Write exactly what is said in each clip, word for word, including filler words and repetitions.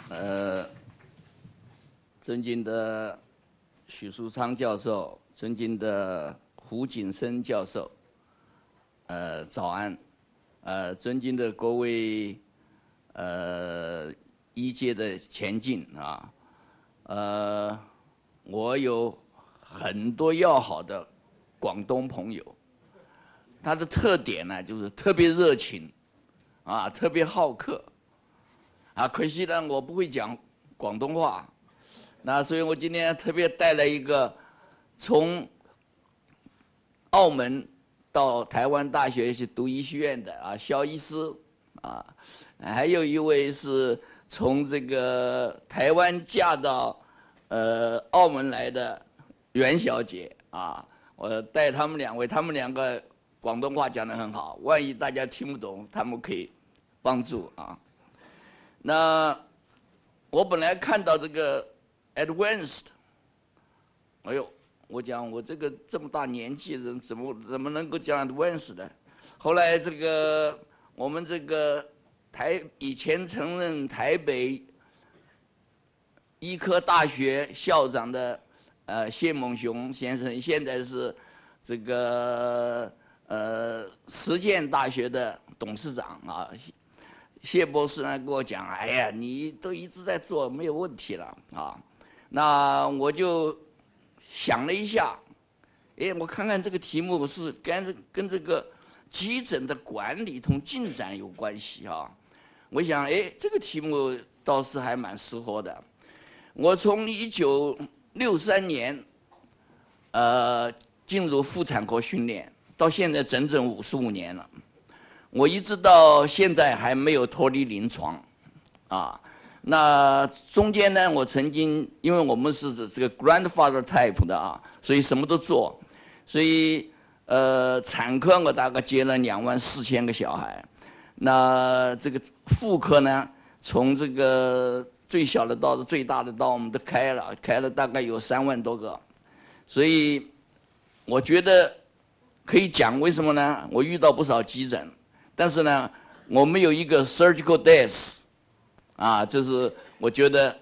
呃，尊敬的许树昌教授，尊敬的胡景生教授，呃，早安，呃，尊敬的各位呃医界的前进啊，呃，我有很多要好的广东朋友，他的特点呢就是特别热情，啊，特别好客。 啊，可惜呢，我不会讲广东话，那所以我今天特别带来一个从澳门到台湾大学去读医学院的啊肖医师啊，还有一位是从这个台湾嫁到呃澳门来的袁小姐啊，我带他们两位，他们两个广东话讲得很好，万一大家听不懂，他们可以帮助啊。 那我本来看到这个 advanced， 哎呦，我讲我这个这么大年纪，怎怎么怎么能够讲 advanced 的？后来这个我们这个台以前曾任台北医科大学校长的呃谢猛雄先生，现在是这个呃实践大学的董事长啊。 谢博士呢跟我讲，哎呀，你都一直在做，没有问题了啊。那我就想了一下，哎，我看看这个题目是跟这跟这个急诊的管理同进展有关系啊。我想，哎，这个题目倒是还蛮适合的。我从一九六三年，呃，进入妇产科训练，到现在整整五十五年了。 我一直到现在还没有脱离临床，啊，那中间呢，我曾经因为我们是这个 grandfather type 的啊，所以什么都做，所以呃产科我大概接了两万四千个小孩，那这个妇科呢，从这个最小的到最大的刀我们都开了，开了大概有三万多个，所以我觉得可以讲为什么呢？我遇到不少急诊。 但是呢，我们有一个 surgical death， 啊，这是我觉得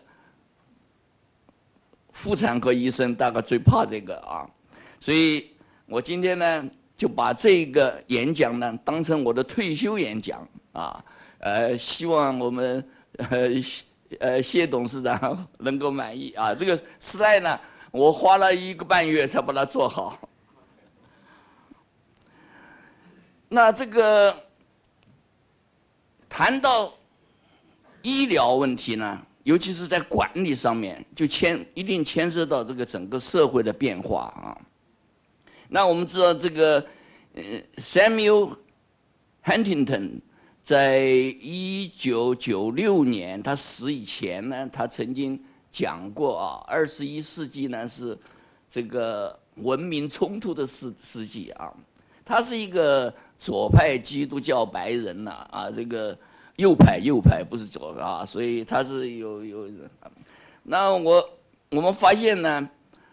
妇产科医生大概最怕这个啊，所以我今天呢就把这个演讲呢当成我的退休演讲啊，呃，希望我们呃呃谢董事长能够满意啊。这个 slide 呢，我花了一个半月才把它做好。那这个。 谈到医疗问题呢，尤其是在管理上面，就牵一定牵涉到这个整个社会的变化啊。那我们知道这个呃 Samuel Huntington 在一九九六年他死以前呢，他曾经讲过啊，二十一世纪呢是这个文明冲突的世世纪啊。他是一个。 左派基督教白人呐、啊，啊，这个右派右派不是左啊，所以他是有有。那我我们发现呢，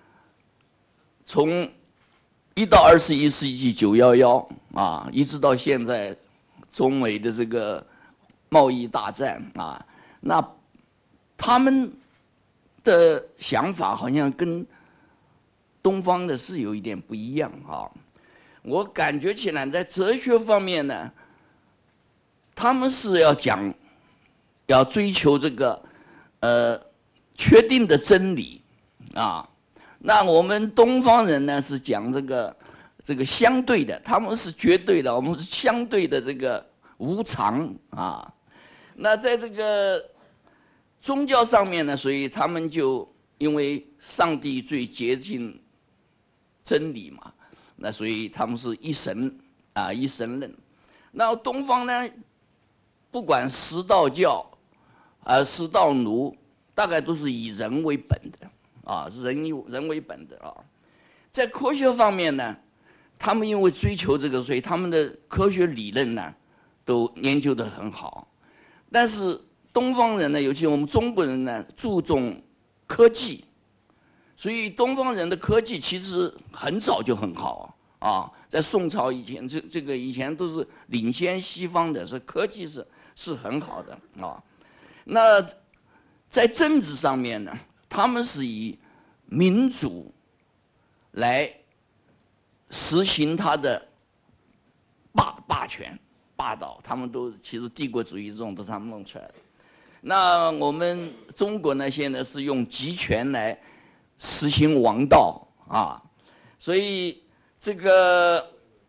从一到二十一世纪九幺幺啊，一直到现在，中美的这个贸易大战啊，那他们的想法好像跟东方的是有一点不一样啊。 我感觉起来，在哲学方面呢，他们是要讲，要追求这个，呃，确定的真理，啊，那我们东方人呢是讲这个，这个相对的，他们是绝对的，我们是相对的这个无常啊。那在这个宗教上面呢，所以他们就因为上帝最接近真理嘛。 那所以他们是一神啊，一神论。那东方呢，不管释道教，啊，释道儒，大概都是以人为本的啊，人以人为本的啊。在科学方面呢，他们因为追求这个，所以他们的科学理论呢，都研究得很好。但是东方人呢，尤其我们中国人呢，注重科技。 所以东方人的科技其实很早就很好啊，在宋朝以前，这这个以前都是领先西方的，是科技是是很好的啊。那在政治上面呢，他们是以民主来实行他的霸霸权、霸道，他们都其实帝国主义这种都是他们弄出来的。那我们中国呢，现在是用集权来实行王道啊，所以这个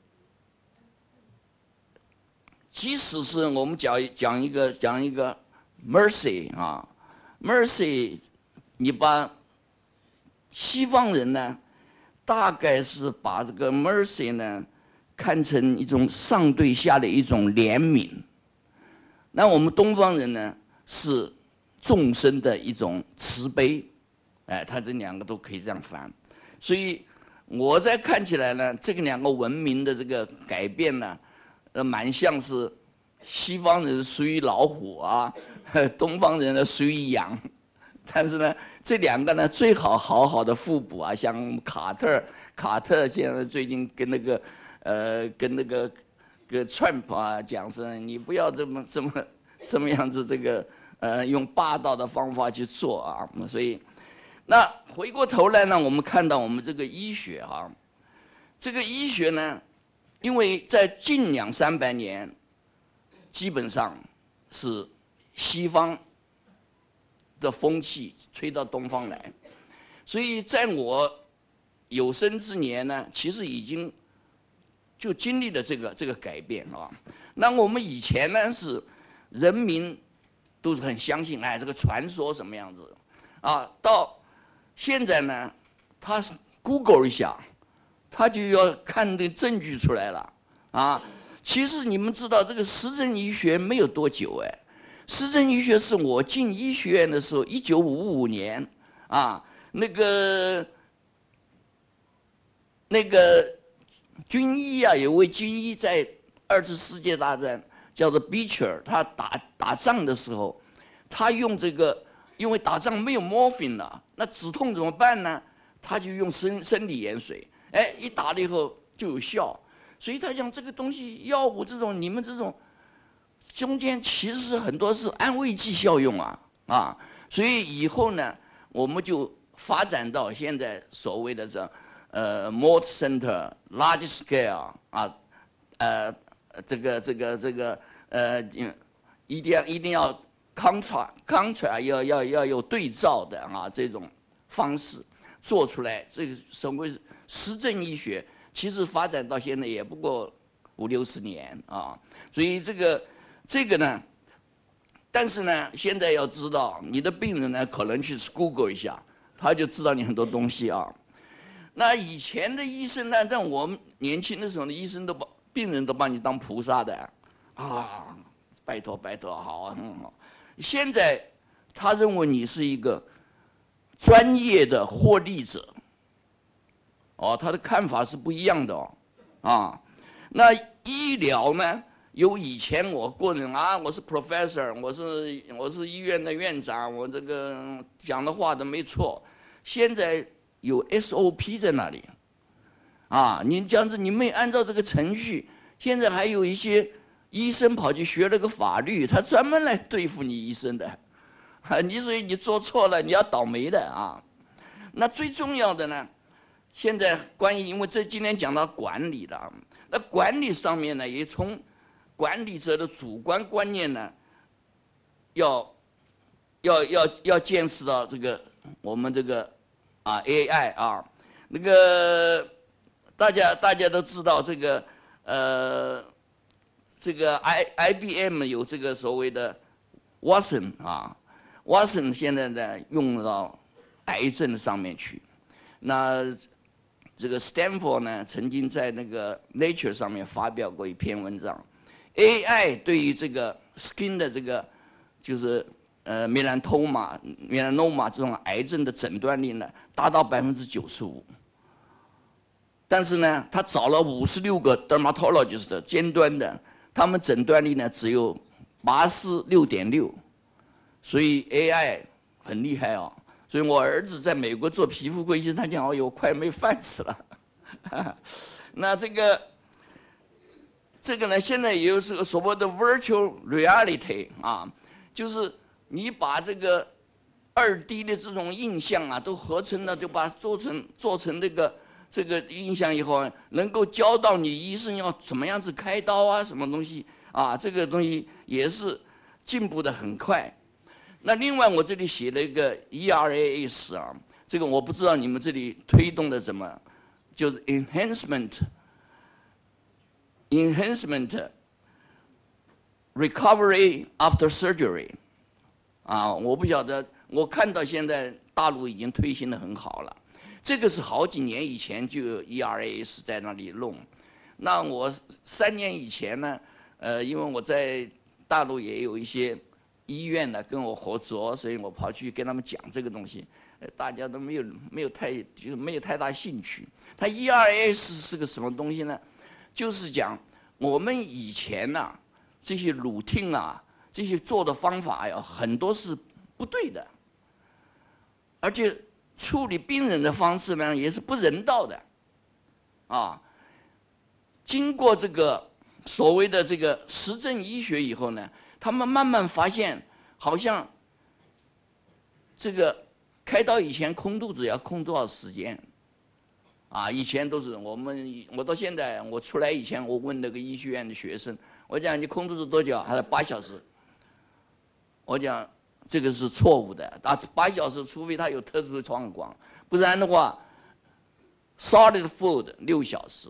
即使是我们讲讲一个讲一个 mercy 啊 ，mercy， 你把西方人呢，大概是把这个 mercy 呢看成一种上对下的一种怜悯，那我们东方人呢是众生的一种慈悲，哎，他这两个都可以这样翻，所以我在看起来呢，这个两个文明的这个改变呢，呃，蛮像是西方人属于老虎啊，东方人呢属于羊，但是呢，这两个呢最好好好的互补啊，像卡特，卡特现在最近跟那个呃跟那个跟 Trump 啊讲是，你不要这么这么这么样子这个呃用霸道的方法去做啊，所以那回过头来呢，我们看到我们这个医学啊，这个医学呢，因为在近两三百年，基本上是西方的风气吹到东方来，所以在我有生之年呢，其实已经就经历了这个这个改变啊。那我们以前呢是人民都是很相信，哎，这个传说什么样子啊，到现在呢，他 Google 一下，他就要看这证据出来了啊。其实你们知道，这个实证医学没有多久哎，实证医学是我进医学院的时候，一九五五年啊，那个那个军医啊，有位军医在二次世界大战叫做 Beecher， 他打打仗的时候，他用这个，因为打仗没有 morphine 了，那止痛怎么办呢？他就用生生理盐水，哎，一打了以后就有效。所以他讲这个东西，药物这种，你们这种中间其实是很多是安慰剂效用啊啊，所以以后呢，我们就发展到现在所谓的这呃 multi-center large scale 啊，呃这个这个这个呃一定要一定要 contra contra 要要要有对照的啊这种方式做出来，这个所谓实证医学。其实发展到现在也不过五六十年啊，所以这个这个呢，但是呢，现在要知道，你的病人呢可能去 Google 一下，他就知道你很多东西啊。那以前的医生呢，在我们年轻的时候呢，医生都把病人都把你当菩萨的啊，拜托拜托，好啊，很好。现在他认为你是一个专业的获利者。哦，他的看法是不一样的哦，啊，那医疗呢？有以前我个人啊，我是 professor， 我是我是医院的院长，我这个讲的话都没错。现在有 S O P 在那里，啊，你这样子你没按照这个程序，现在还有一些医生跑去学了个法律，他专门来对付你医生的，啊，你所以你做错了，你要倒霉的啊。那最重要的呢？现在关于，因为这今天讲到管理了，那管理上面呢，也从管理者的主观观念呢，要要要要见识到这个我们这个啊 A I 啊，那个大家大家都知道这个呃这个 I I B M 有这个所谓的 Watson 啊 ，Watson 现在呢用到癌症上面去，那。这个 Stanford 呢，曾经在那个 Nature 上面发表过一篇文章 ，A I 对于这个 skin 的这个就是呃 melanoma melanoma 这种癌症的诊断率呢，达到百分之九十五。但是呢，他找了五十六个 dermatologist 的尖端的，他们诊断率呢只有八十六点六，所以 A I 很厉害哦。所以我儿子在美国做皮肤科医生，他讲哦哟，快没饭吃了。那这个这个呢，现在也有这个所谓的 virtual reality 啊，就是你把这个二 D 的这种印象啊，都合成了，就把它做成做成这个这个印象以后，能够教到你医生要怎么样子开刀啊，什么东西啊，这个东西也是进步的很快。那另外我这里写了一个 E R A S 啊，这个我不知道你们这里推动的怎么，就是 enhancement enhancement recovery after surgery 啊，我不晓得，我看到现在大陆已经推行的很好了。这个是好几年以前就有 E R A S 在那里弄。那我三年以前呢，呃，因为我在大陆也有一些医院呢跟我合作，所以我跑去跟他们讲这个东西，呃，大家都没有没有太就是没有太大兴趣。它 E R A S 是个什么东西呢？就是讲我们以前呐、啊、这些乳听啊这些做的方法呀，很多是不对的，而且处理病人的方式呢也是不人道的，啊，经过这个所谓的这个实证医学以后呢，他们慢慢发现，好像这个开刀以前空肚子要空多少时间？啊，以前都是我们，我到现在我出来以前，我问那个医学院的学生，我讲你空肚子多久？还是八小时。我讲这个是错误的，啊，八小时，除非他有特殊的状况，不然的话 ，solid food 六小时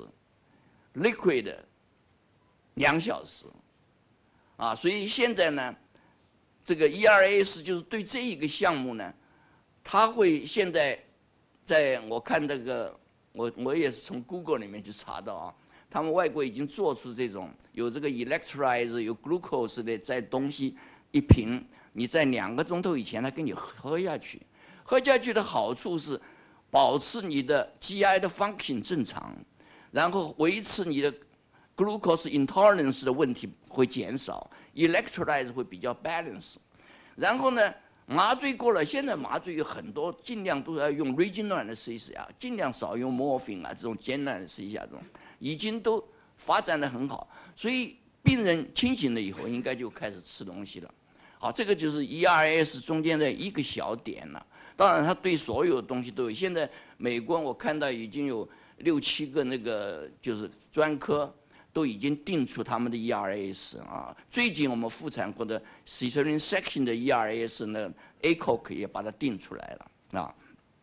，liquid 两小时，啊，所以现在呢，这个 E R A S 就是对这一个项目呢，他会现在在我看这个，我我也是从 Google 里面去查到啊，他们外国已经做出这种有这个 electrolyte 有 glucose 的在东西。一瓶，你在两个钟头以前，他给你喝下去。喝下去的好处是，保持你的 G I 的 function 正常，然后维持你的 glucose intolerance 的问题会减少 ，electrolyte 会比较 balance。然后呢，麻醉过了，现在麻醉有很多，尽量都要用 regional anesthesia， 尽量少用 morphine 啊这种艰难的anesthesia这种，已经都发展得很好，所以病人清醒了以后，应该就开始吃东西了。好，这个就是 E R A S 中间的一个小点了。当然，它对所有东西都有。现在美国我看到已经有六七个那个就是专科都已经定出他们的 E R A S 啊。最近我们妇产科的 cesarean section 的 E R A S 呢 ，A C O C 也把它定出来了啊。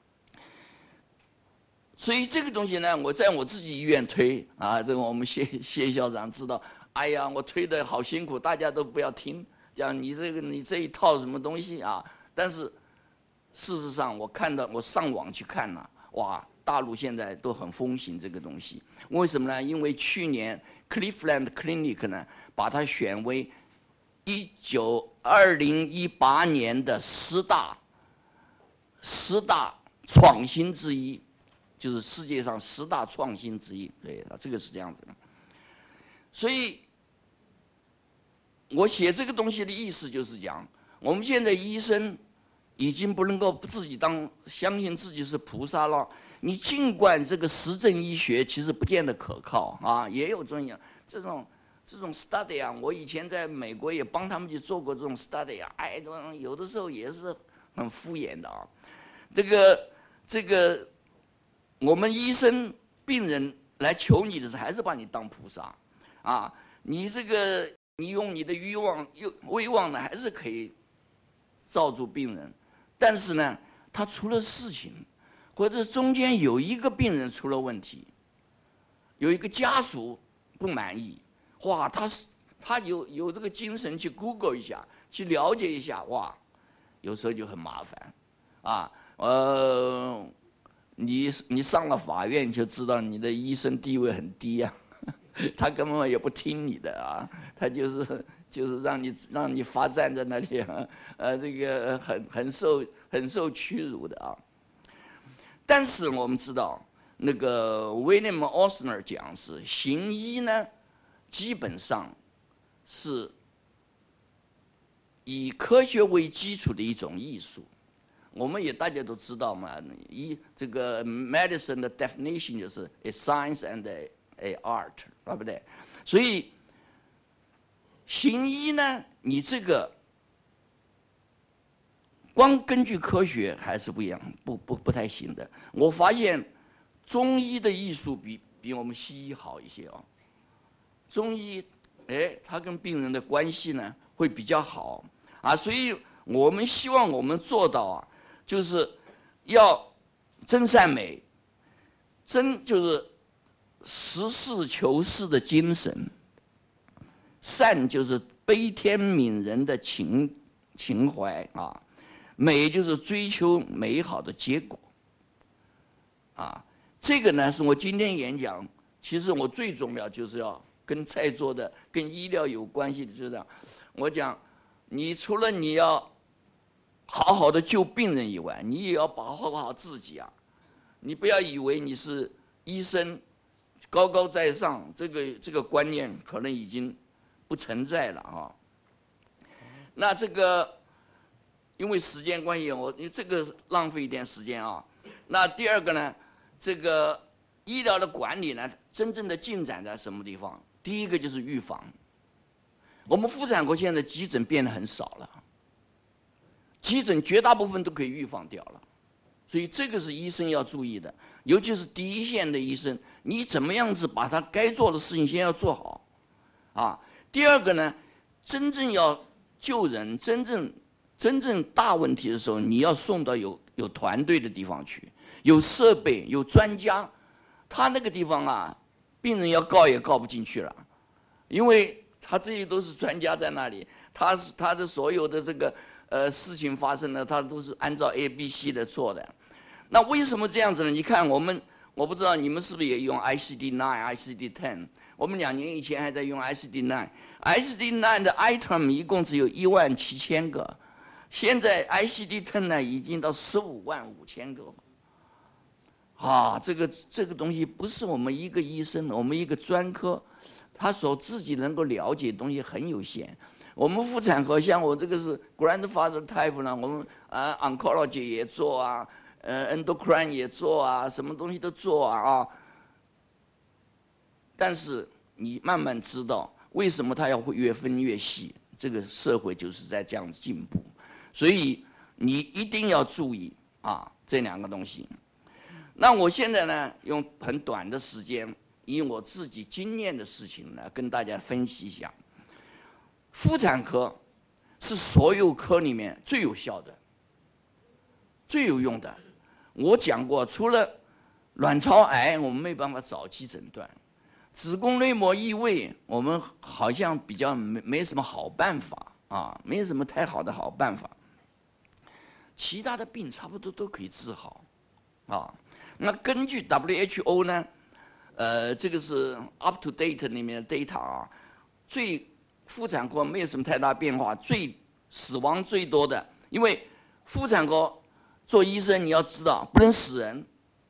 所以这个东西呢，我在我自己医院推啊，这个我们谢谢校长知道，哎呀，我推的好辛苦，大家都不要听。讲你这个你这一套什么东西啊？但是事实上，我看到我上网去看了，哇，大陆现在都很风行这个东西。为什么呢？因为去年 Cleveland Clinic 呢，把它选为一九二零一八年的十大十大创新之一，就是世界上十大创新之一。对，这个是这样子的。所以。我写这个东西的意思就是讲，我们现在医生已经不能够自己当相信自己是菩萨了。你尽管这个实证医学其实不见得可靠啊，也有这样这种这种 study 啊。我以前在美国也帮他们去做过这种 study 啊，哎，这种有的时候也是很敷衍的啊。这个这个，我们医生病人来求你的时候，还是把你当菩萨啊，你这个。你用你的欲望、又威望呢，还是可以罩住病人，但是呢，他出了事情，或者中间有一个病人出了问题，有一个家属不满意，哇，他是他有有这个精神去 Google 一下，去了解一下，哇，有时候就很麻烦，啊，呃，你你上了法院就知道你的医生地位很低呀、啊。他根本也不听你的啊，他就是就是让你让你罚站在那里啊，呃，这个很很受很受屈辱的啊。但是我们知道，那个 William Osner 讲是行医呢，基本上是以科学为基础的一种艺术。我们也大家都知道嘛，医这个 medicine 的 definition 就是 a science and a A art， 对不对？所以行医呢，你这个光根据科学还是不一样，不不不太行的。我发现中医的艺术比比我们西医好一些哦。中医，哎，它跟病人的关系呢会比较好啊，所以我们希望我们做到啊，就是要真善美，真就是实事求是的精神，善就是悲天悯人的情情怀啊。美就是追求美好的结果，啊，这个呢是我今天演讲，其实我最重要就是要跟在座的、跟医疗有关系的，就是这样。我讲，你除了你要好好的救病人以外，你也要保护好自己啊！你不要以为你是医生，高高在上，这个这个观念可能已经不存在了啊。那这个。因为时间关系，我这个浪费一点时间啊。那第二个呢，这个医疗的管理呢，真正的进展在什么地方？第一个就是预防。我们妇产科现在急诊变得很少了，急诊绝大部分都可以预防掉了，所以这个是医生要注意的，尤其是第一线的医生，你怎么样子把他该做的事情先要做好，啊。第二个呢，真正要救人，真正真正大问题的时候，你要送到有有团队的地方去，有设备、有专家。他那个地方啊，病人要告也告不进去了，因为他这些都是专家在那里，他是他的所有的这个呃事情发生呢，他都是按照 A、B、C 的做的。那为什么这样子呢？你看我们，我不知道你们是不是也用 I C D 九、I C D 十？我们两年以前还在用 I C D 九 ，I C D 九的 item 一共只有一万七千个。现在 I C D 十呢，已经到十五万五千个，啊，这个这个东西不是我们一个医生，我们一个专科，他所自己能够了解的东西很有限。我们妇产科像我这个是 grandfather type 呢，我们啊 oncology 也做啊，呃 endocrine 也做啊，什么东西都做啊啊。但是你慢慢知道为什么它要会越分越细，这个社会就是在这样子进步。所以你一定要注意啊，这两个东西。那我现在呢，用很短的时间，以我自己经验的事情呢，跟大家分析一下。妇产科是所有科里面最有效的、最有用的。我讲过，除了卵巢癌，我们没办法早期诊断；子宫内膜异位，我们好像比较没没什么好办法啊，没什么太好的好办法。其他的病差不多都可以治好，啊，那根据 W H O 呢，呃，这个是 up to date 里面的 data 啊，最妇产科没有什么太大变化，最死亡最多的，因为妇产科做医生你要知道不能死人，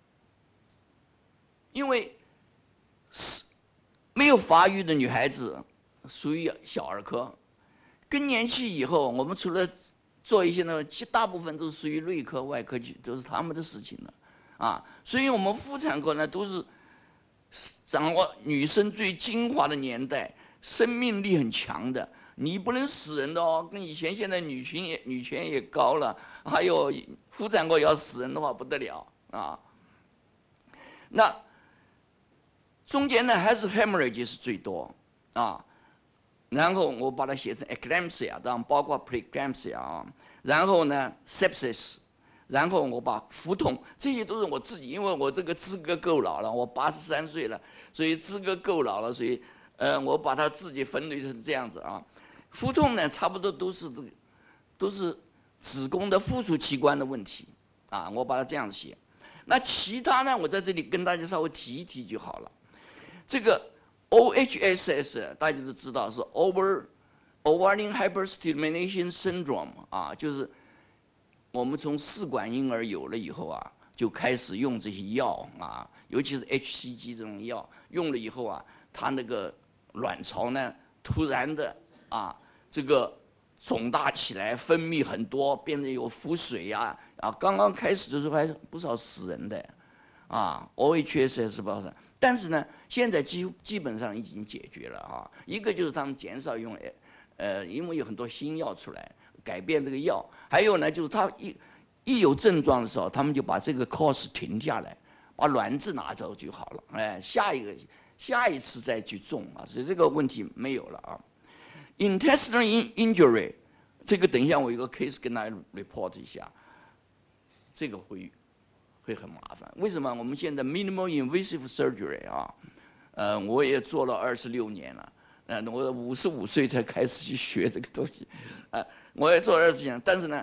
因为死没有发育的女孩子属于小儿科，更年期以后，我们除了做一些呢，其大部分都是属于内科、外科去，都是他们的事情了，啊，所以我们妇产科呢都是掌握女生最精华的年代，生命力很强的，你不能死人的哦。跟以前现在女权也女权也高了，还有妇产科要死人的话不得了啊。那中间呢还是 hemorrhage 是最多啊。然后我把它写成 eclampsia， 当然包括 preeclampsia 啊，然后呢 sepsis， 然后我把腹痛，这些都是我自己，因为我这个资格够老了，我八十三岁了，所以资格够老了，所以呃我把它自己分类成这样子啊。腹痛呢差不多都是这个，都是子宫的附属器官的问题啊，我把它这样写。那其他呢，我在这里跟大家稍微提一提就好了。这个 O H S S 大家都知道是 over ovarian hyperstimulation syndrome 啊，就是我们从试管婴儿有了以后啊，就开始用这些药啊，尤其是 H C G 这种药，用了以后啊，它那个卵巢呢突然的啊这个肿大起来，分泌很多，变成有腹水呀啊，刚刚开始的时候还不少死人的啊 ，O H S S 不少。但是呢，现在基基本上已经解决了啊。一个就是他们减少用，呃，因为有很多新药出来， 改变这个药。还有呢，就是他一一有症状的时候，他们就把这个 course 停下来，把卵子拿走就好了。哎，下一个下一次再去种啊，所以这个问题没有了啊。intestinal injury 这个等一下我有个 case 跟大家 report 一下，这个会会很麻烦。为什么？我们现在 minimal invasive surgery 啊，呃，我也做了二十六年了。呃，我五十五岁才开始去学这个东西，啊、呃，我也做了二十年，但是呢，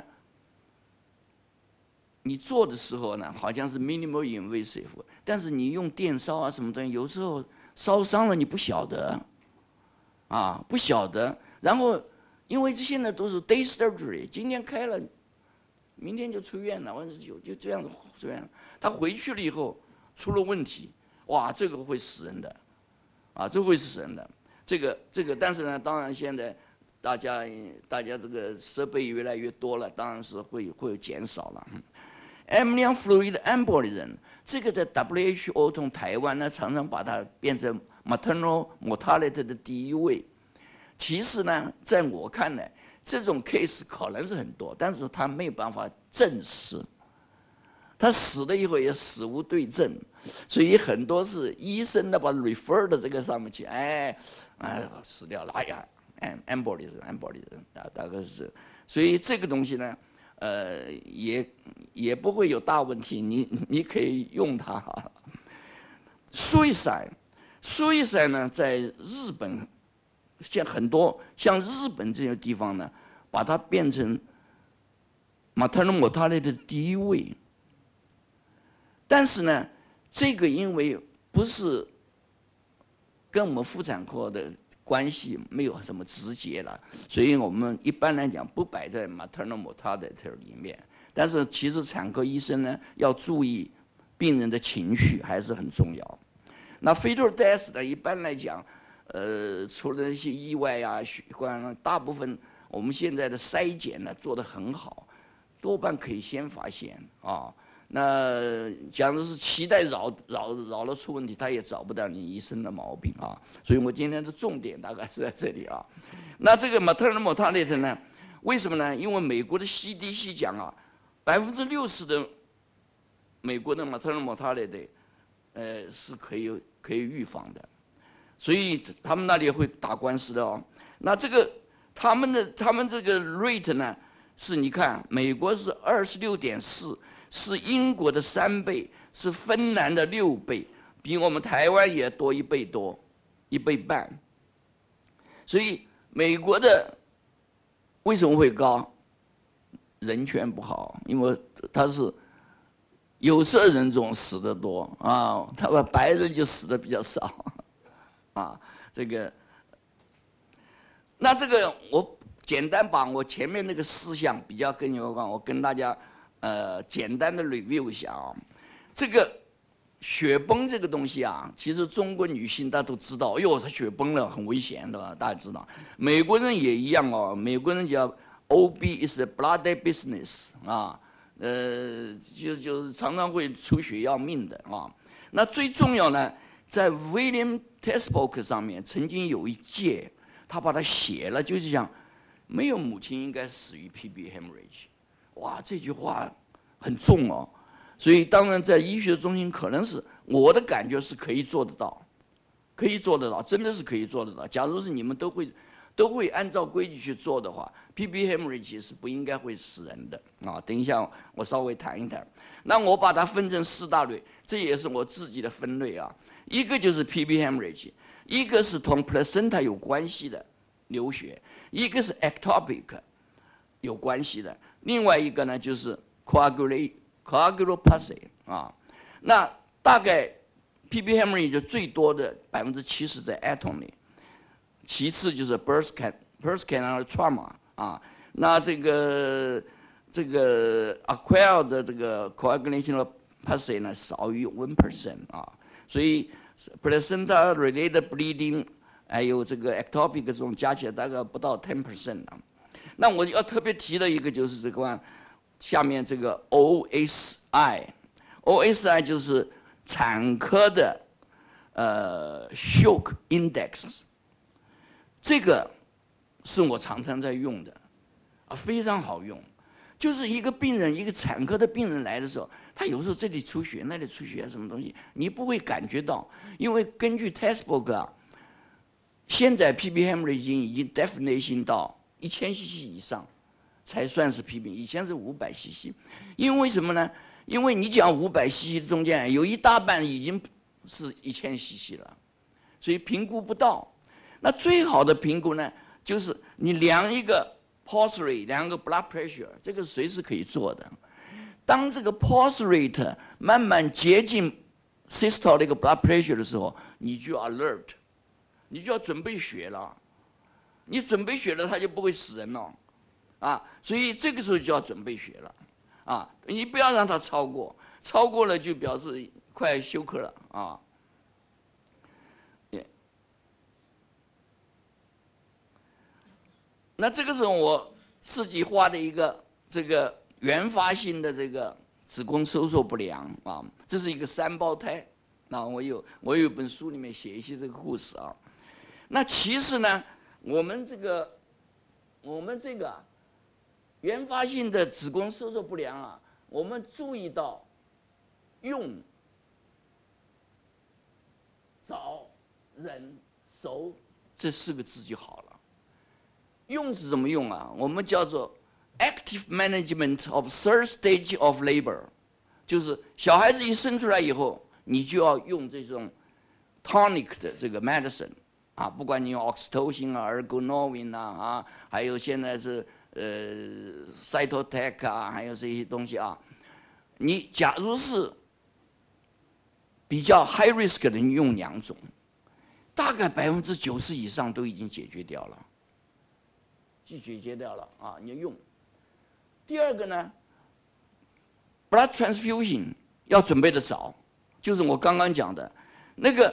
你做的时候呢，好像是 minimal invasive， 但是你用电烧啊什么东西，有时候烧伤了你不晓得，啊，不晓得，然后因为这现在都是 day surgery， 今天开了，明天就出院了，或者就就这样子出院了，他回去了以后出了问题，哇，这个会死人的，啊，这会死人的。这个这个，但是呢，当然现在大家大家这个设备越来越多了，当然是会会减少了。Amnion fluid embolism 这个在 W H O 同台湾呢，常常把它变成 maternal mortality 的第一位。其实呢，在我看来，这种 case 可能是很多，但是他没有办法证实。他死了以后也死无对证，所以很多是医生呢把 refer 到这个上面去，哎，哎死掉了，哎呀 ，embolism embolism 啊，大概是，所以这个东西呢，呃，也也不会有大问题，你你可以用它。suicide suicide 呢，在日本，像很多像日本这些地方呢，把它变成 maternal mortality 的第一位。但是呢，这个因为不是跟我们妇产科的关系没有什么直接了，所以我们一般来讲不摆在 maternal mortality 里面。但是其实产科医生呢要注意病人的情绪还是很重要。那 fetal death 呢，一般来讲，呃，除了那些意外啊、血管啊，大部分我们现在的筛检呢做得很好，多半可以先发现啊。那假如是脐带扰扰扰了出问题，他也找不到你医生的毛病啊。所以我今天的重点大概是在这里啊。那这个 maternal mortality 呢？为什么呢？因为美国的 C D C 讲啊，百分之六十的美国的 maternal mortality， 呃，是可以可以预防的，所以他们那里会打官司的哦。那这个他们的他们这个 rate 呢，是你看美国是二十六点四。是英国的三倍，是芬兰的六倍，比我们台湾也多一倍多，一倍半。所以美国的为什么会高？人权不好，因为他是有色人种死得多啊，他们白人就死得比较少啊。这个，那这个我简单把我前面那个思想比较跟有关，我跟大家。呃，简单的 review 一下啊，这个雪崩这个东西啊，其实中国女性大家都知道，哟，她雪崩了，很危险的，大家知道。美国人也一样哦，美国人叫 O B is a bloody business 啊，呃，就就是常常会出血要命的啊。那最重要呢，在 William Textbook 上面曾经有一届，他把它写了，就是讲没有母亲应该死于 P B hemorrhage。哇，这句话很重哦，所以当然在医学中心可能是我的感觉是可以做得到，可以做得到，真的是可以做得到。假如是你们都会都会按照规矩去做的话 ，P B hemorrhage 是不应该会死人的啊。等一下我稍微谈一谈。那我把它分成四大类，这也是我自己的分类啊。一个就是 P B hemorrhage， 一个是同 placenta 有关系的流血，一个是 ectopic 有关系的。另外一个呢，就是 coagulate coagulopathy 啊，那大概 P B hemorrhage 最多的百分之七十在 ectomy， 其次就是 birth can birth canal trauma 啊，那这个这个 acquired 的这个 coagulopathy 呢少于 one percent 啊，所以 placenta related bleeding 还有这个 ectopic 这种加起来大概不到 ten percent 啊。那我要特别提的一个就是这个，下面这个 O S I，O S I 就是产科的呃 shock index， 这个是我常常在用的， 啊，非常好用。就是一个病人，一个产科的病人来的时候，他有时候这里出血，那里出血，什么东西，你不会感觉到，因为根据 textbook 啊，现在 P B hemorrhage 已经已经 definition 到一千 cc 以上才算是 P B， 以前是五百 cc， 因为什么呢？因为你讲五百 cc 中间有一大半已经是一千 cc 了，所以评估不到。那最好的评估呢，就是你量一个 pulse rate， 量个 blood pressure， 这个随时可以做的。当这个 pulse rate 慢慢接近 systolic 的一个 blood pressure 的时候，你就 alert， 你就要准备血了。你准备血了，它就不会死人了，啊，所以这个时候就要准备血了，啊，你不要让它超过，超过了就表示快休克了啊。那这个时候我自己画的一个这个原发性的这个子宫收缩不良啊，这是一个三胞胎。那我有我有一本书里面写一些这个故事啊。那其实呢，我们这个我们这个原发性的子宫收缩不良啊，我们注意到用、找、忍、熟这四个字就好了。用是怎么用啊？我们叫做 active management of third stage of labor， 就是小孩子一生出来以后，你就要用这种 tonic 的这个 medicine 啊，不管你用 oxytocin 啊、ergonovin 啊啊，还有现在是呃 cytotec 啊，还有这些东西啊。你假如是比较 high risk 的，你用两种，大概百分之九十以上都已经解决掉了。就解决掉了啊！你要用。第二个呢 ，blood transfusion 要准备的早，就是我刚刚讲的，那个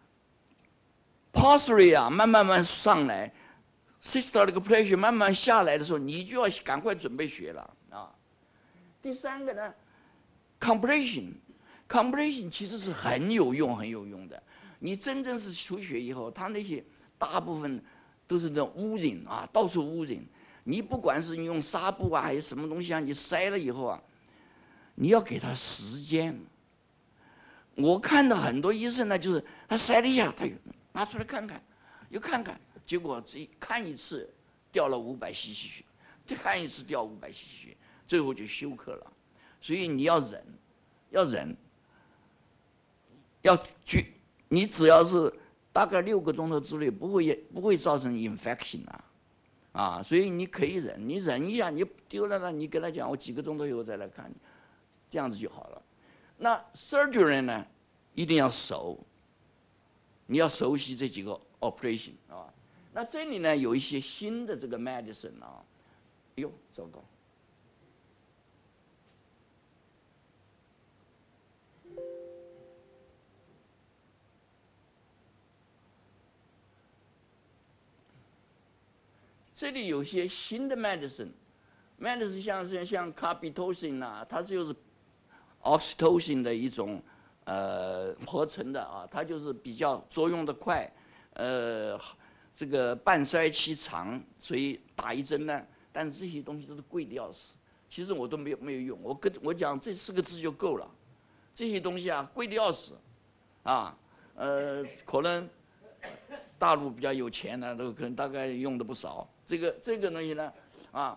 pulse rate 啊，慢慢慢上来 ，systolic pressure 慢慢下来的时候，你就要赶快准备血了啊。第三个呢 ，compression，compression 其实是很有用、很有用的。你真正是出血以后，它那些大部分都是那种污染啊，到处污染。你不管是你用纱布啊，还是什么东西啊，你塞了以后啊，你要给他时间。我看到很多医生呢，就是他塞了一下，他拿出来看看，又看看，结果这看一次掉了五百 cc 血，再看一次掉五百 cc 血，最后就休克了。所以你要忍，要忍，要去，你只要是大概六个钟头之内不会不会造成 infection 啊，啊，所以你可以忍，你忍一下，你丢了呢，你跟他讲，我几个钟头以后再来看你，这样子就好了。那 surgery 呢，一定要熟，你要熟悉这几个 operation 啊。那这里呢有一些新的这个 medicine 啊，哎呦，糟糕。这里有些新的 medicine，medicine 像是像 carbetocin 啊，它就是 oxytocin 的一种呃合成的啊，它就是比较作用的快，呃，这个半衰期长，所以打一针呢，但是这些东西都是贵的要死。其实我都没有没有用，我跟我讲这四个字就够了。这些东西啊，贵的要死，啊，呃，可能大陆比较有钱的都可能大概用的不少。这个这个东西呢，啊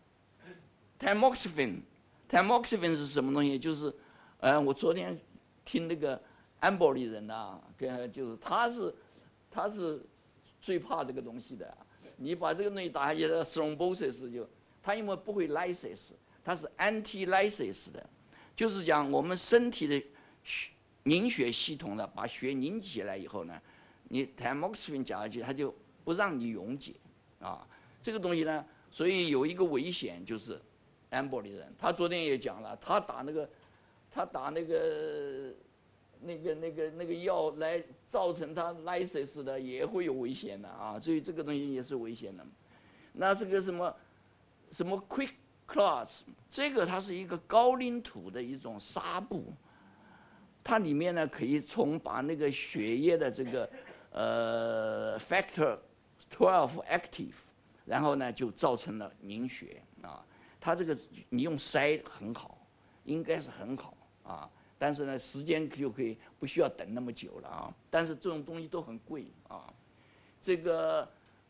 ，tamoxifen，tamoxifen 是什么东西？就是，呃，我昨天听那个安博里人啊，跟就是他是他是最怕这个东西的。你把这个东西打下去 ，thrombosis 就他因为不会 lysis， 它是 anti-lysis 的，就是讲我们身体的凝血系统呢，把血凝起来以后呢，你 tamoxifen 加下去，它就不让你溶解啊。这个东西呢，所以有一个危险就是安博里人，他昨天也讲了，他打那个，他打那个，那个那个那个药来造成他 lysis 的也会有危险的啊，所以这个东西也是危险的。那这个什么什么 quick clots， 这个它是一个高岭土的一种纱布，它里面呢可以从把那个血液的这个呃 factor twelve active。 然后呢就造成了凝血啊。它这个你用筛很好，应该是很好啊，但是呢时间就可以不需要等那么久了啊。但是这种东西都很贵啊。这个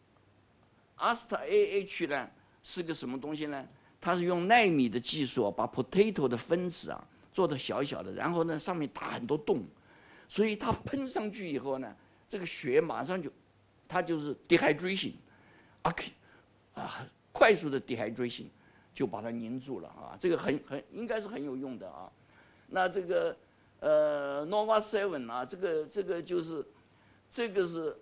Asta A H 呢是个什么东西呢？它是用奈米的技术把 potato 的分子啊做的小小的，然后呢上面打很多洞，所以它喷上去以后呢，这个血马上就，它就是 dehydration， 啊，啊，快速的 dehydration 就把它凝住了啊，这个很很应该是很有用的啊。那这个呃 Nova Seven 啊，这个这个就是这个是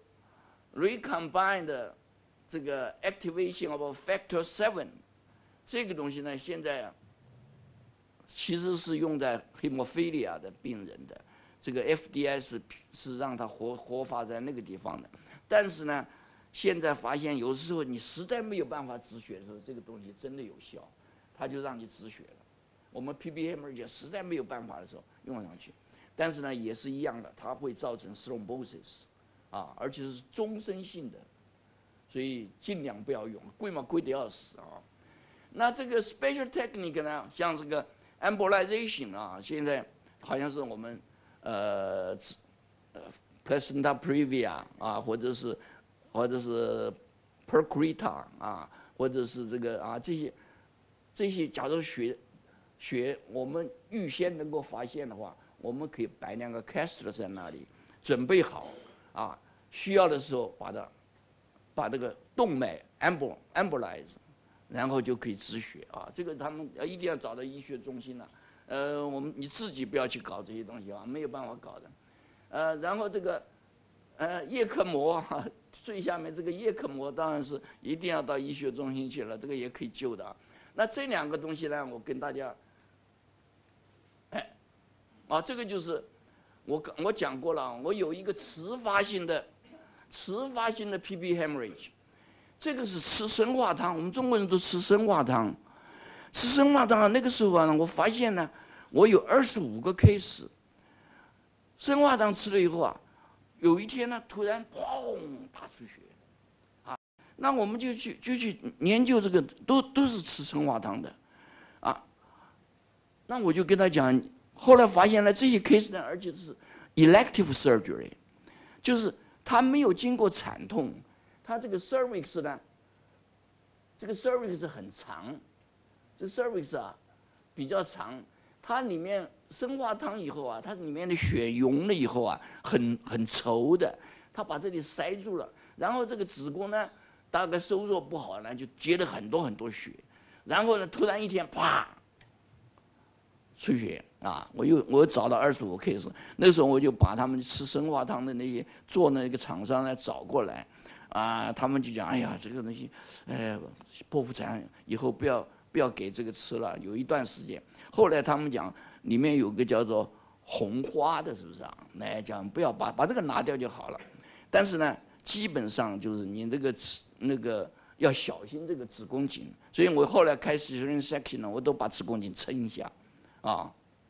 recombined 的这个 activation of factor seven。这个东西呢，现在啊，其实是用在 hemophilia 的病人的，这个 F D S 是让它活活发在那个地方的。但是呢，现在发现有时候你实在没有办法止血的时候，这个东西真的有效，它就让你止血了。我们 P B hemorrhage 实在没有办法的时候用上去，但是呢也是一样的，它会造成 thrombosis， 啊，而且是终身性的，所以尽量不要用，贵嘛贵得要死啊。那这个 special technique 呢，像这个 embolization 啊，现在好像是我们呃呃 placenta previa 啊，或者是或者是 percreta 啊，或者是这个啊这些这些，假如血血我们预先能够发现的话，我们可以摆两个 catheter 在那里，准备好啊，需要的时候把它把这个动脉 embol embolize。然后就可以止血啊，这个他们一定要找到医学中心了、啊。呃，我们你自己不要去搞这些东西啊，没有办法搞的。呃，然后这个呃叶克膜啊，最下面这个叶克膜当然是一定要到医学中心去了，这个也可以救的、啊。那这两个东西呢，我跟大家，哎，啊，这个就是我我讲过了，我有一个迟发性的迟发性的 P B hemorrhage。这个是吃生化汤，我们中国人都吃生化汤，吃生化汤啊。那个时候啊，我发现呢，我有二十五个 case， 生化汤吃了以后啊，有一天呢，突然砰大出血，啊，那我们就去就去研究这个，都都是吃生化汤的，啊，那我就跟他讲，后来发现了这些 case 呢，而且是 elective surgery， 就是他没有经过惨痛。它这个 cervix 呢，这个 cervix 很长，这个 cervix 啊比较长，它里面生化汤以后啊，它里面的血溶了以后啊，很很稠的，它把这里塞住了，然后这个子宫呢，大概收缩不好呢，就结了很多很多血，然后呢，突然一天啪出血啊！我又我又找到二十五 case， 那时候我就把他们吃生化汤的那些做那个厂商呢找过来。啊，他们就讲，哎呀，这个东西，呃，剖腹产以后不要不要给这个吃了。有一段时间，后来他们讲里面有个叫做红花的，是不是啊？来讲不要把把这个拿掉就好了。但是呢，基本上就是你这个那个要小心这个子宫颈。所以我后来开始 cesarean section 呢，我都把子宫颈撑一下，啊。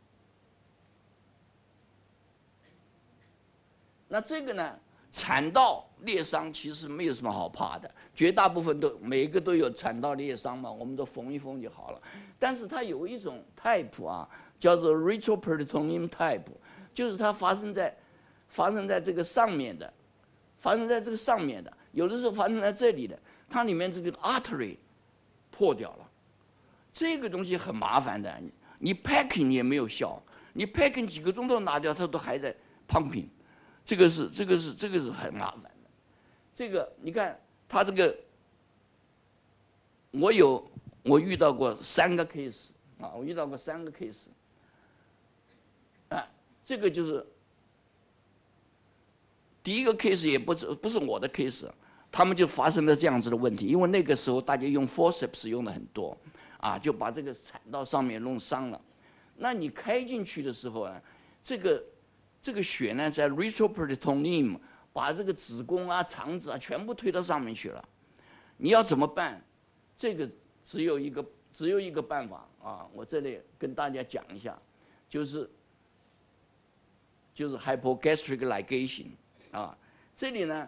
那这个呢？产道裂伤其实没有什么好怕的，绝大部分都每一个都有产道裂伤嘛，我们都缝一缝就好了。但是它有一种 type 啊，叫做 retroperitoneum type， 就是它发生在发生在这个上面的，发生在这个上面的，有的时候发生在这里的，它里面这个 artery 破掉了，这个东西很麻烦的，你 packing 也没有效，你 packing 几个钟头拿掉，它都还在 pumping。这个是这个是这个是很麻烦的，这个你看他这个，我有我遇到过三个 case 啊，我遇到过三个 case， 啊，这个就是第一个 case 也不是不是我的 case， 他们就发生了这样子的问题，因为那个时候大家用 forceps 用的很多，啊，就把这个产道上面弄伤了，那你开进去的时候呢，这个。这个血呢，在 retroperitoneum 把这个子宫啊、肠子啊全部推到上面去了。你要怎么办？这个只有一个只有一个办法啊！我这里跟大家讲一下，就是就是 hypogastric ligation 啊。这里呢，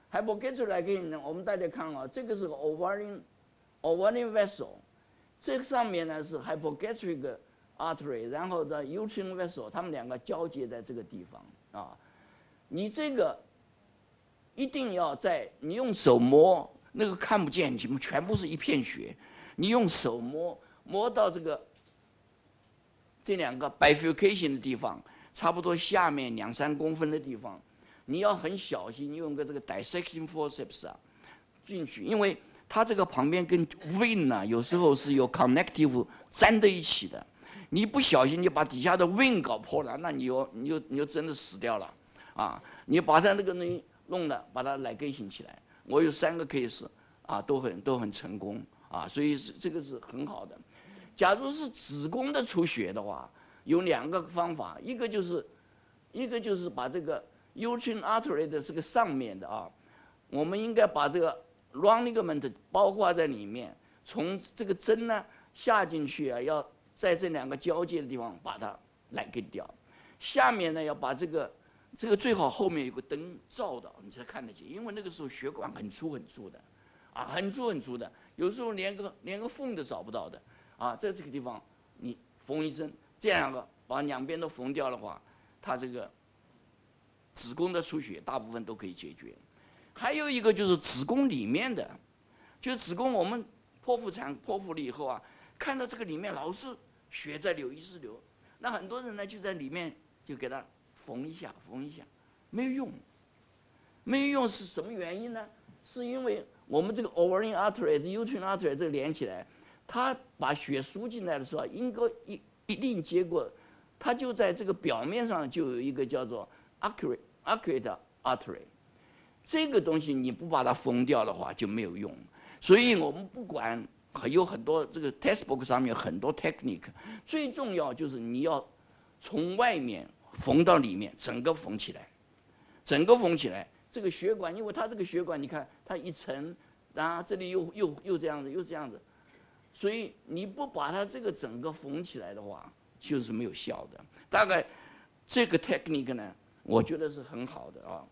hypogastric 呢，我们大家看啊，这个是个 ovarian ovarian vessel， 这个上面呢是 hypogastric artery， 然后的 uterine vessel， 它们两个交接在这个地方啊。你这个一定要在你用手摸，那个看不见，全部全部是一片血，你用手摸摸到这个这两个 bifurcation 的地方，差不多下面两三公分的地方。你要很小心，用个这个 dissection forceps 啊进去，因为它这个旁边跟 vein 呢、啊，有时候是有 connective 粘在一起的。你不小心就把底下的 vein 搞破了，那你就你就你就真的死掉了，啊！你把它那个东西弄了，把它 ligation 起来。我有三个 case 啊，都很都很成功啊，所以是这个是很好的。假如是子宫的出血的话，有两个方法，一个就是一个就是把这个 uterine artery 的这个上面的啊，我们应该把这个 round ligament 包括在里面，从这个针呢下进去啊，要在这两个交界的地方把它来给掉。下面呢要把这个这个最好后面有个灯照的，你才看得见，因为那个时候血管很粗很粗的，啊，很粗很粗的，有时候连个连个缝都找不到的，啊，在这个地方你缝一针，这样个把两边都缝掉的话，它这个子宫的出血大部分都可以解决。还有一个就是子宫里面的，就是子宫我们剖腹产剖腹了以后啊，看到这个里面老是血在流，一直流，那很多人呢就在里面就给它缝一下，缝一下，没有用，没有用是什么原因呢？是因为我们这个 ovarian artery、uterine artery 这个连起来，它把血输进来的时候，应该一一定结果，它就在这个表面上就有一个叫做 arcuate arcuate artery， 这个东西你不把它封掉的话就没有用。所以我们不管有很多这个 textbook 上面有很多 technique， 最重要就是你要从外面缝到里面，整个缝起来，整个缝起来。这个血管，因为它这个血管，你看它一层，然后这里又又又这样子，又这样子，所以你不把它这个整个缝起来的话，就是没有效的。大概这个 technique 呢，我觉得是很好的啊。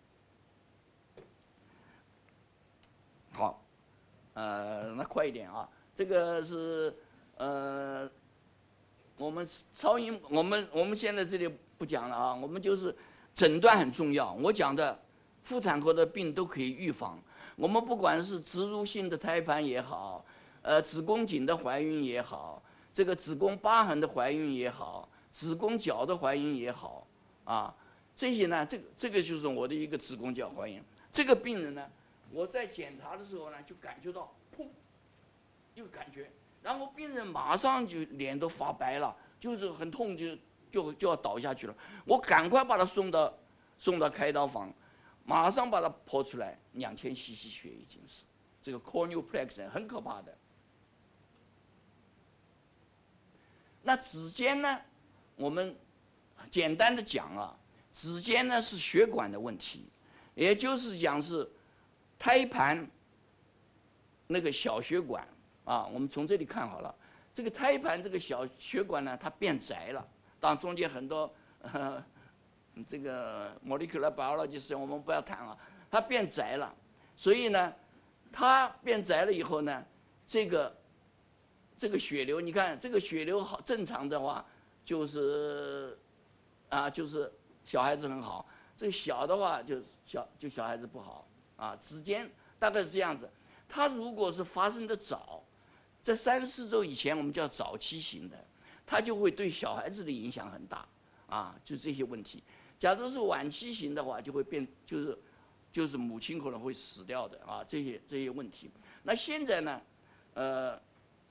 好，呃，那快一点啊，这个是呃，我们超音，我们我们现在这里不讲了啊，我们就是诊断很重要。我讲的妇产科的病都可以预防。我们不管是植入性的胎盘也好，呃，子宫颈的怀孕也好，这个子宫疤痕的怀孕也好，子宫角的怀孕也好，啊，这些呢，这个这个就是我的一个子宫角怀孕。这个病人呢，我在检查的时候呢，就感觉到砰，有感觉，然后病人马上就脸都发白了，就是很痛就，就就就要倒下去了。我赶快把他送到送到开刀房。马上把它剖出来，两千 C C 血已经是这个 corneoplex 很可怕的。那指尖呢？我们简单的讲啊，指尖呢是血管的问题，也就是讲是胎盘那个小血管啊。我们从这里看好了，这个胎盘这个小血管呢，它变窄了，当然中间很多呃。这个 molecular biology 我们不要谈啊，它变窄了，所以呢，它变窄了以后呢，这个这个血流，你看这个血流好正常的话，就是啊，就是小孩子很好；这个小的话，就小就小孩子不好啊。指尖大概是这样子。它如果是发生的早，在三四周以前，我们叫早期型的，它就会对小孩子的影响很大啊，就这些问题。假如是晚期型的话，就会变，就是就是母亲可能会死掉的啊，这些这些问题。那现在呢，呃，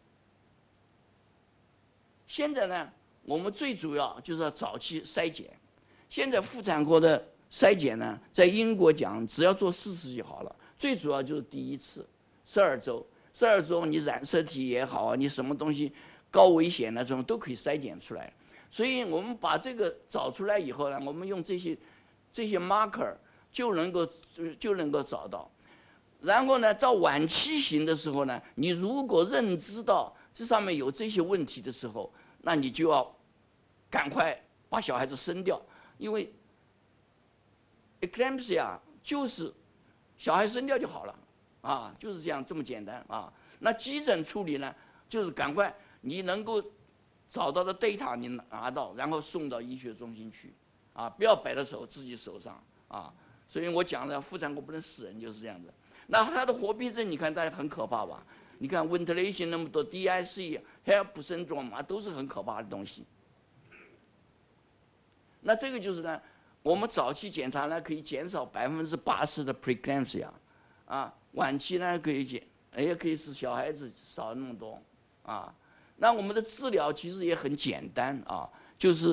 现在呢，我们最主要就是要早期筛检。现在妇产科的筛检呢，在英国讲只要做四次就好了，最主要就是第一次，十二周，十二周你染色体也好啊，你什么东西高危险的这种都可以筛检出来。所以我们把这个找出来以后呢，我们用这些这些 marker 就能够就能够找到。然后呢，到晚期型的时候呢，你如果认知到这上面有这些问题的时候，那你就要赶快把小孩子生掉，因为 eclampsia 就是小孩生掉就好了，啊，就是这样这么简单啊。那急诊处理呢，就是赶快你能够找到的 data 你拿到，然后送到医学中心去，啊，不要摆在手自己手上啊。所以我讲的妇产科不能死人就是这样子。那他的活闭症，你看大家很可怕吧？你看 ventilation 那么多 D I C、H E L P syndrome 啊，都是很可怕的东西。那这个就是呢，我们早期检查呢可以减少百分之八十的 preeclampsia， 啊，晚期呢可以减，也可以使小孩子少那么多，啊，那我们的治疗其实也很简单啊，就是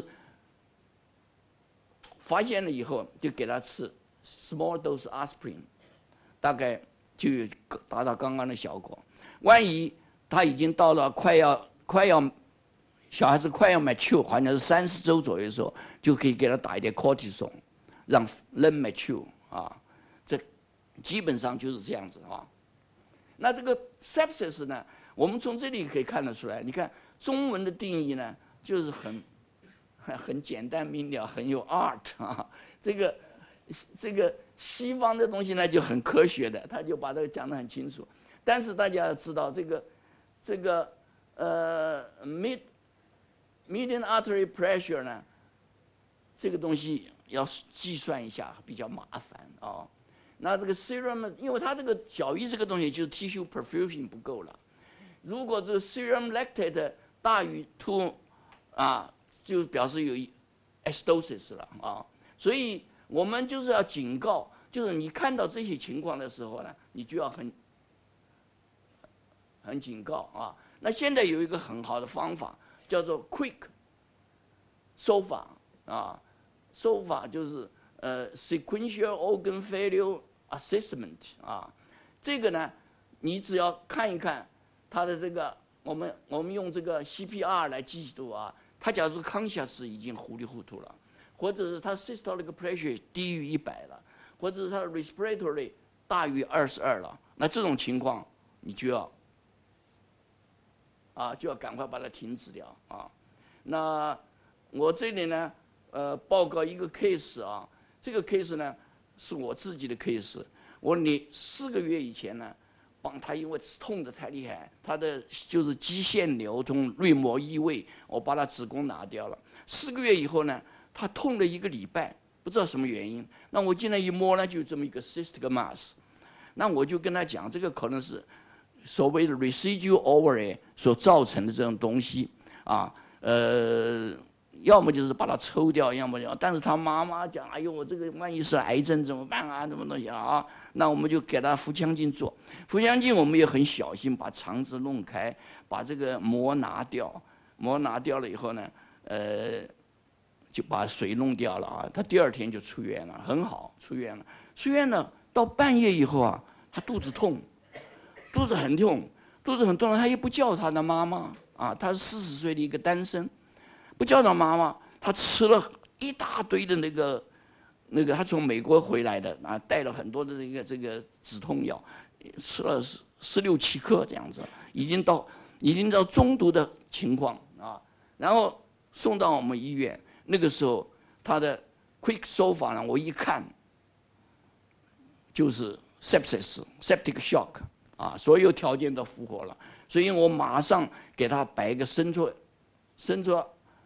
发现了以后就给他吃 small dose aspirin， 大概就达到刚刚的效果。万一他已经到了快要快要小孩子快要 mature， 好像是三十周左右的时候，就可以给他打一点 cortisone， 让 lung mature 啊，这基本上就是这样子啊。那这个 sepsis 呢，我们从这里可以看得出来，你看中文的定义呢，就是很很简单明了，很有 art 啊。这个这个西方的东西呢就很科学的，他就把这个讲得很清楚。但是大家要知道，这个这个呃 mid median artery pressure 呢，这个东西要计算一下比较麻烦啊。那这个 serum， 因为它这个小于这个东西就是 tissue perfusion 不够了。如果这个 serum lactate 大于 two 啊，就表示有 acidosis 了啊。所以我们就是要警告，就是你看到这些情况的时候呢，你就要很很警告啊。那现在有一个很好的方法，叫做 quick 收法啊，收法就是呃 sequential organ failure assessment 啊，这个呢，你只要看一看它的这个，我们我们用这个 C P R 来记录啊，它假如 conscious 已经糊里糊涂了，或者是它 systolic pressure 低于一百了，或者是它的 respiratory 大于二十二了，那这种情况你就要啊就要赶快把它停止掉啊。那我这里呢，呃，报告一个 case 啊，这个 case 呢是我自己的 case。我你四个月以前呢，帮他因为痛得太厉害，他的就是肌腺瘤从锐膜异位，我把他子宫拿掉了。四个月以后呢，他痛了一个礼拜，不知道什么原因。那我进来一摸呢，就这么一个 cystic mass。那我就跟他讲，这个可能是所谓的 residual ovary 所造成的这种东西啊。呃，要么就是把它抽掉，要么就……但是他妈妈讲：“哎呦，我这个万一是癌症怎么办啊？什么东西啊？”那我们就给他腹腔镜做。腹腔镜我们也很小心，把肠子弄开，把这个膜拿掉。膜拿掉了以后呢，呃，就把水弄掉了啊。他第二天就出院了，很好，出院了。出院了，到半夜以后啊，他肚子痛，肚子很痛，肚子很痛，他又不叫他的妈妈。啊，他是四十岁的一个单身，不叫他妈妈，他吃了一大堆的那个那个，他从美国回来的啊，带了很多的这个这个止痛药，吃了十十六七颗这样子，已经到已经到中毒的情况啊，然后送到我们医院，那个时候他的 quick 收法呢，我一看就是 sepsis septic shock 啊，所有条件都符合了。所以我马上给他摆一个伸出伸出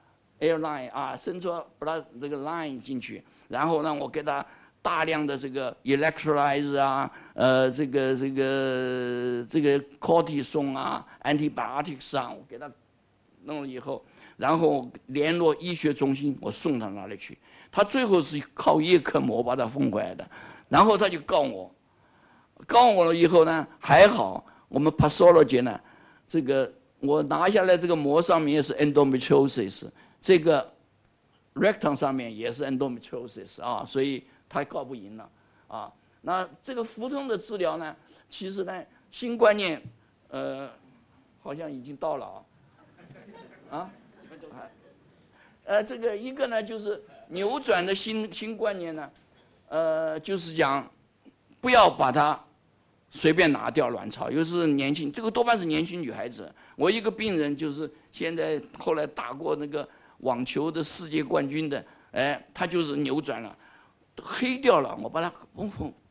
airline 啊，伸出把它这个 line 进去，然后呢，我给他大量的这个 electrolytes 啊，呃，这个这个这个 cortisone 啊 ，antibiotics 啊，我给他弄了以后，然后联络医学中心，我送到那里去。他最后是靠叶克膜把他送回来的，然后他就告我，告我了以后呢，还好我们 pathology 呢。这个我拿下来这个膜上面也是 endometriosis， 这个 rectum 上面也是 endometriosis 啊，所以他告不赢了啊。那这个腹痛的治疗呢，其实呢，新观念，呃，好像已经到了啊，啊，呃，这个一个呢就是扭转的新新观念呢，呃，就是讲不要把它。随便拿掉卵巢，又是年轻，这个多半是年轻女孩子。我一个病人就是现在后来打过那个网球的世界冠军的，哎，他就是扭转了，黑掉了。我把他缝缝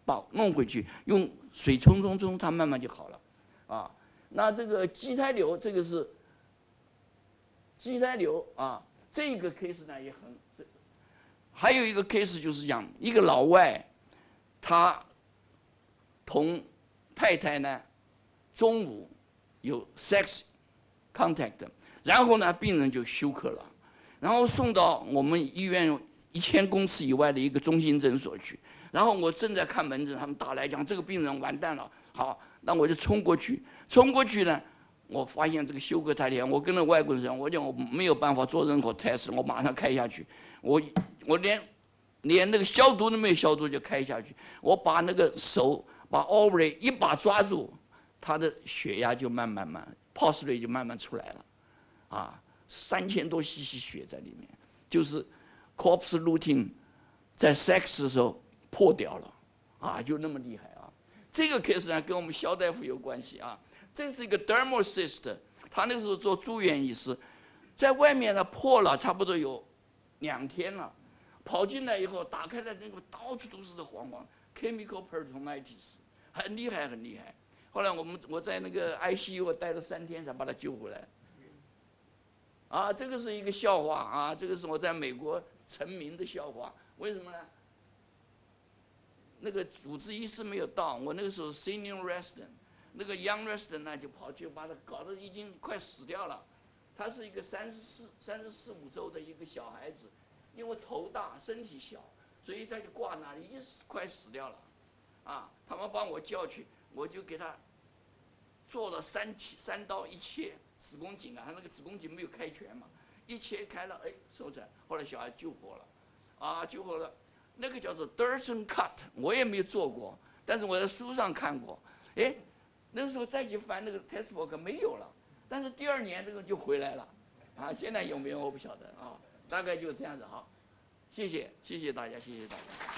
把弄回去，用水冲冲冲，它慢慢就好了，啊，那这个畸胎瘤，这个是畸胎瘤啊，这个 case 呢也很，还有一个 case 就是讲一个老外，他同太太呢中午有 sex contact， 然后呢病人就休克了，然后送到我们医院一千公尺以外的一个中心诊所去。然后我正在看门诊，他们打来讲这个病人完蛋了，好，那我就冲过去，冲过去呢，我发现这个休克太厉害，我跟那外国人讲，我讲我没有办法做任何 test， 我马上开下去，我我连连那个消毒都没有消毒就开下去，我把那个手把 ovary 一把抓住，他的血压就慢慢慢 pulse rate 就慢慢出来了，啊，三千多 cc 血在里面，就是 corpus lutein 在 sex 的时候。破掉了，啊，就那么厉害啊！这个 case 呢，跟我们肖大夫有关系啊。这是一个 dermal cyst， 他那个时候做住院医师，在外面呢破了差不多有两天了，跑进来以后打开了那个到处都是这黄黄 chemical peritonitis， 很厉害很厉害。后来我们我在那个 I C U 待了三天才把他救回来。啊，这个是一个笑话啊，这个是我在美国成名的笑话，为什么呢？那个主治医师没有到，我那个时候 senior resident， 那个 young resident 呢就跑去把他搞得已经快死掉了。他是一个三十四、三十四五周的一个小孩子，因为头大身体小，所以他就挂那里，已经死快死掉了。啊，他们帮我叫去，我就给他做了三三刀一切子宫颈啊，他那个子宫颈没有开全嘛，一切开了，哎，收起来，后来小孩救活了，啊，救活了。那个叫做 Durson cut， 我也没有做过，但是我在书上看过。哎，那个时候再去翻那个 textbook 没有了，但是第二年这个就回来了，啊，现在有没有我不晓得啊，大概就这样子哈。谢谢，谢谢大家，谢谢大家。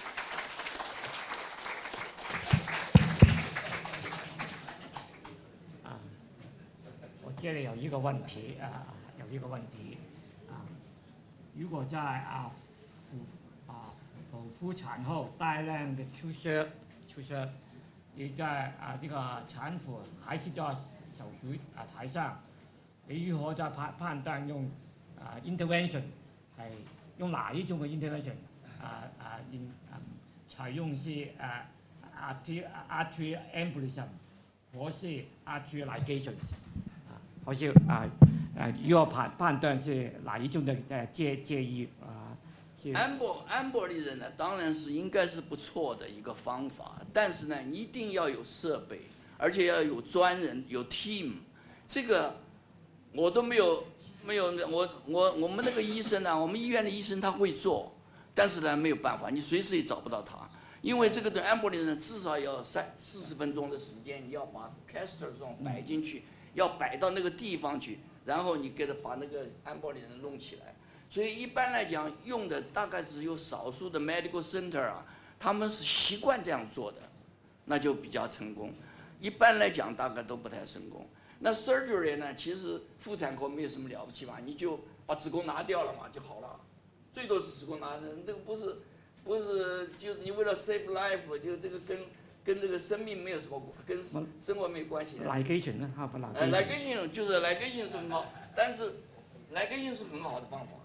啊，我这里有一个问题啊，有一个问题啊，如果在啊妇啊剖腹产后大量的出血出血，你在啊这个产妇还是在手术啊台上，你如何在判判断用啊 intervention 係用哪一種嘅 intervention 啊啊應啊採用是啊 artery artery embolism 或是 artery ligation 啊，或是啊啊如何判判斷是哪一種的呃建建議啊 ？Embol embolism 呢，當然是應該是不錯的一個方法，但是呢，一定要有設備，而且要有專人，有 team。這個我都沒有沒有，我我我們那個醫生呢，我們醫院的醫生他會做，但是呢沒有辦法，你隨時也找不到他，因為這個的 embolism 至少要三四十分鐘的時間，你要把 catheter 這種擺進去，要擺到那個地方去，然後你給他把那個 embolism 弄起來。所以一般來講，用的大概是有少數的 medical center 啊，他們是習慣這樣做的，那就比較成功。一般來講，大概都不太成功。那 surgery 呢，其實婦產科沒有什麼了不起嘛，你就把子宮拿掉了嘛就好了，最多是子宮拿的，這個不是不是就你為了 save life， 就這個跟跟這個生命沒有什麼跟生活沒有關係。 ligation 呢？哈不 ligation。ligation就是 ligation 是很好，但是 ligation 是很好的方法。